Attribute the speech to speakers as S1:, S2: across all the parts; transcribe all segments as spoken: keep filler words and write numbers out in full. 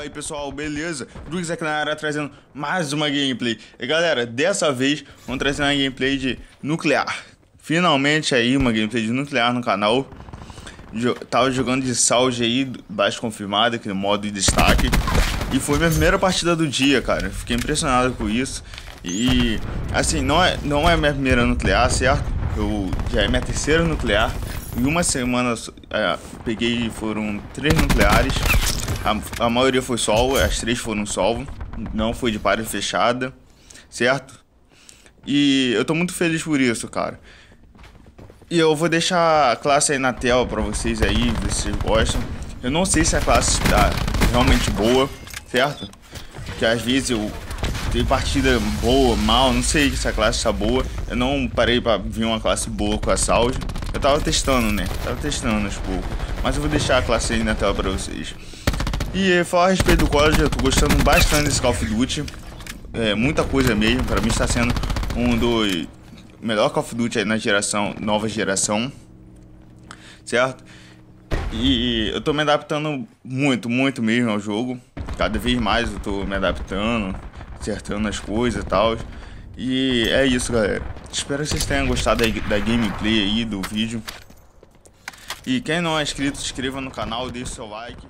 S1: aí pessoal, beleza? Drugs aqui na área trazendo mais uma gameplay. E galera, dessa vez vamos trazer uma gameplay de nuclear. Finalmente aí uma gameplay de nuclear no canal. Jo tava jogando de Salge aí, baixa confirmada, aqui no modo de destaque. E foi minha primeira partida do dia, cara. Fiquei impressionado com isso. E assim, não é, não é minha primeira nuclear, certo? Eu já é minha terceira nuclear. Em uma semana é, peguei, foram três nucleares. A, a maioria foi solo, as três foram solo. Não foi de party fechada, certo? E eu tô muito feliz por isso, cara. E eu vou deixar a classe aí na tela pra vocês aí, ver se vocês gostam. Eu não sei se a classe está realmente boa, certo? Porque às vezes eu tenho partida boa, mal, não sei se a classe está boa. Eu não parei pra vir uma classe boa com a Salge. Eu tava testando, né? Tava testando aos poucos. Mas eu vou deixar a classe aí na tela pra vocês. E falar a respeito do college, eu tô gostando bastante desse Call of Duty. É, muita coisa mesmo. Pra mim está sendo um dos melhor Call of Duty aí na geração, nova geração. Certo? E eu tô me adaptando muito, muito mesmo ao jogo. Cada vez mais eu tô me adaptando, acertando as coisas e tal. E é isso, galera. Espero que vocês tenham gostado da gameplay aí, do vídeo. E quem não é inscrito, se inscreva no canal, deixe seu like.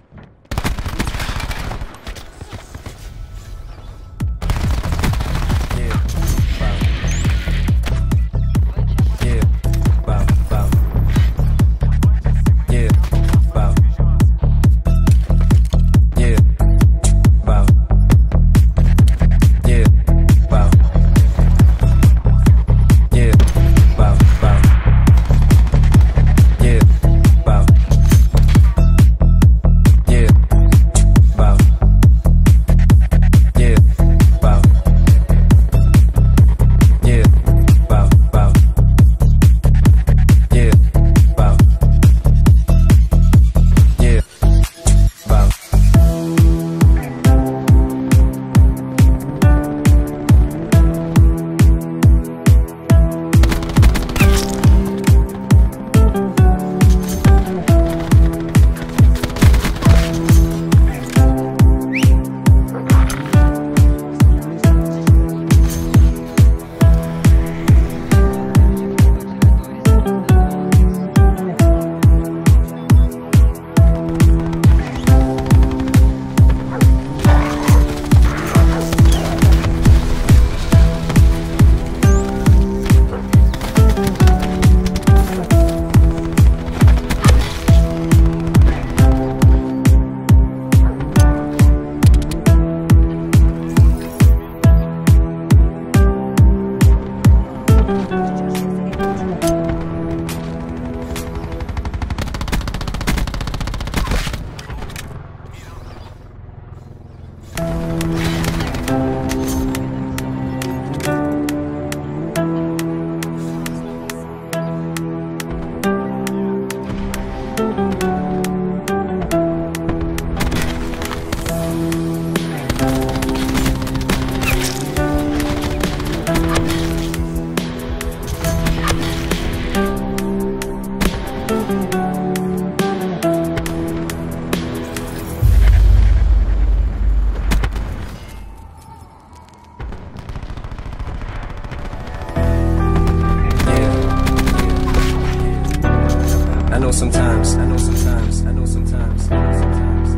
S2: I know sometimes, I know sometimes, I know sometimes, I know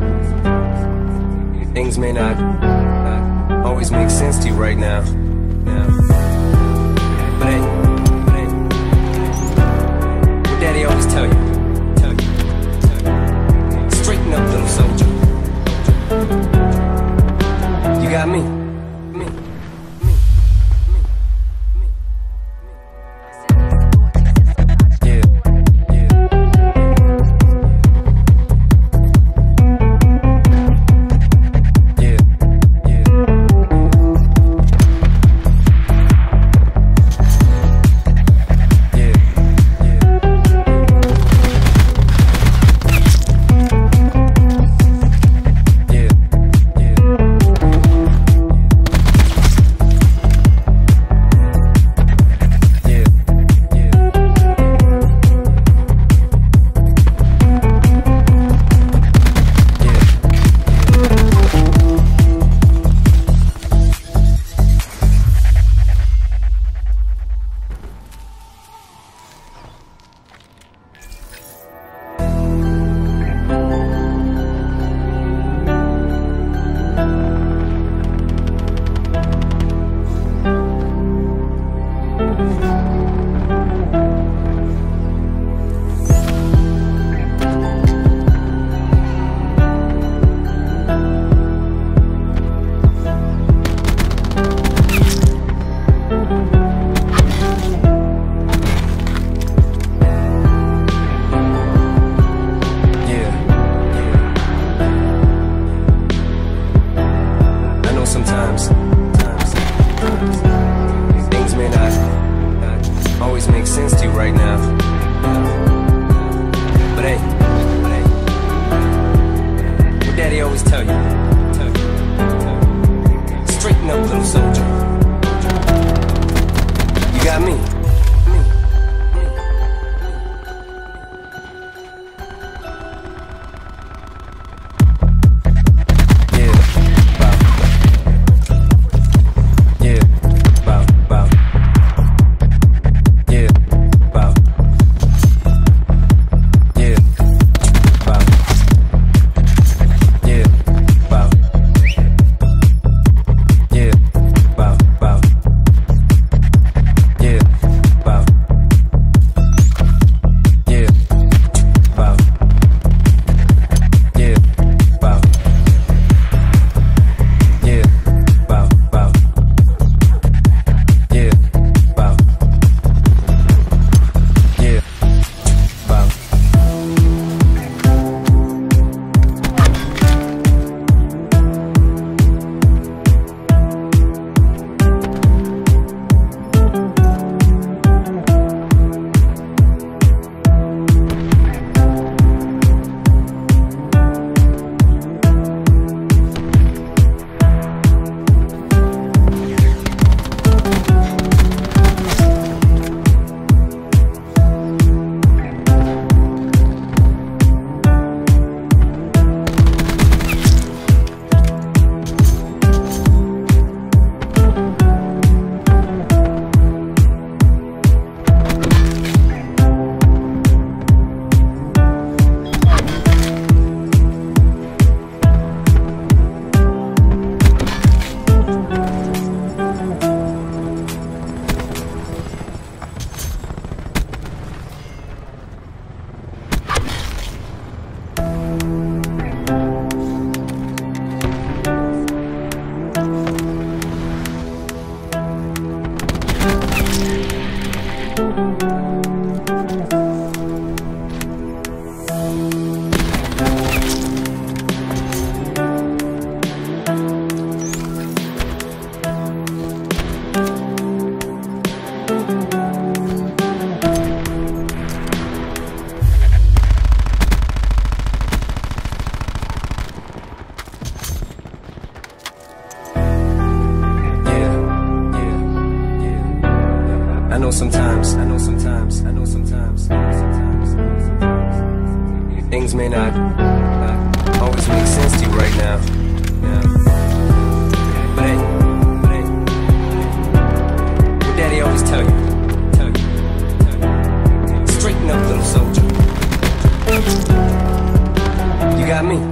S2: sometimes things may not, not always make sense to you right now. Yeah. But hey, but hey, what Daddy always tell you, tell you, tell you. Straighten up, little soldier. You got me. Me. right now. But hey, but hey, what Daddy always tell you, tell you, straighten up, little soldier. You got me. I know sometimes, I know sometimes, I know sometimes, I know sometimes, things may not, not always make sense to you right now. Yeah. But hey, but hey, what Daddy always tell you, tell you, tell you, straighten up, little soldier. You got me.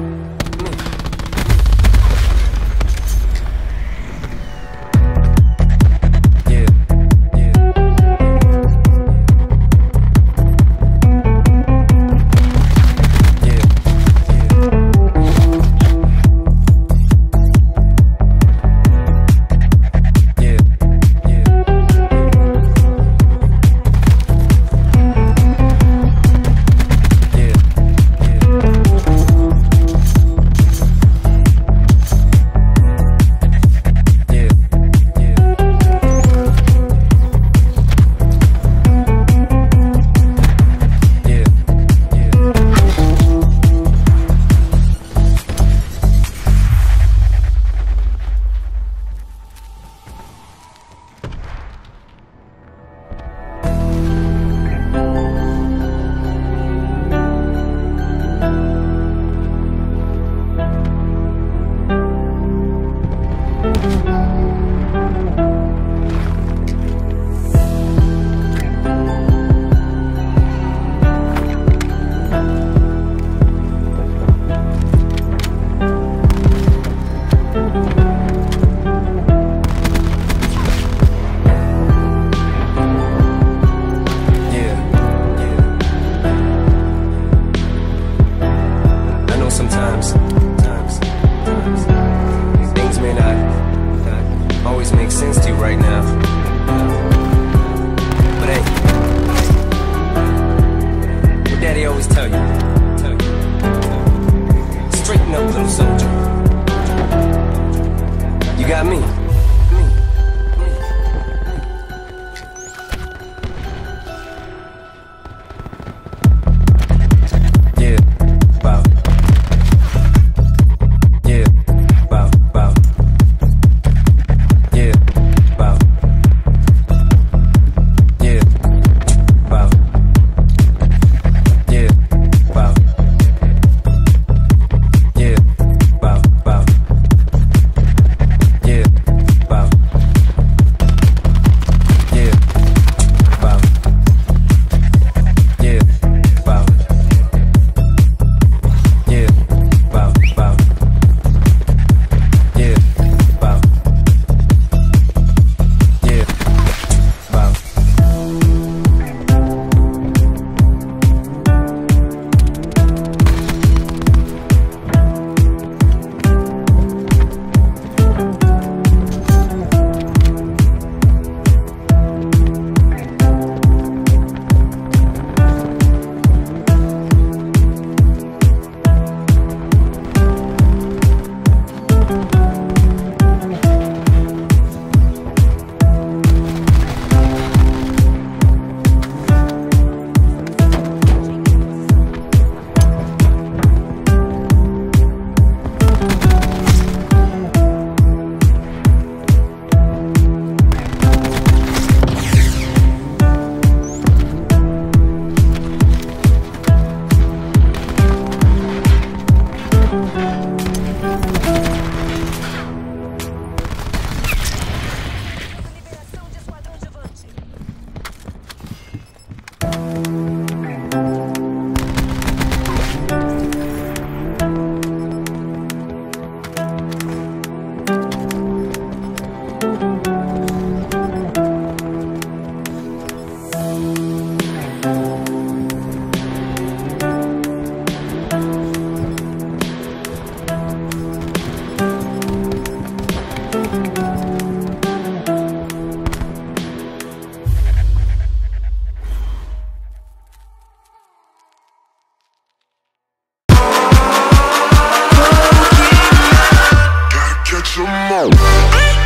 S3: come on.